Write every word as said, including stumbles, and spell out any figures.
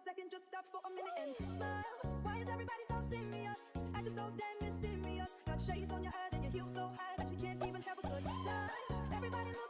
second, just stop for a minute and smile. Why is everybody so serious? Acting so damn mysterious. Got shades on your eyes and your heels so high that you can't even have a good time. Everybody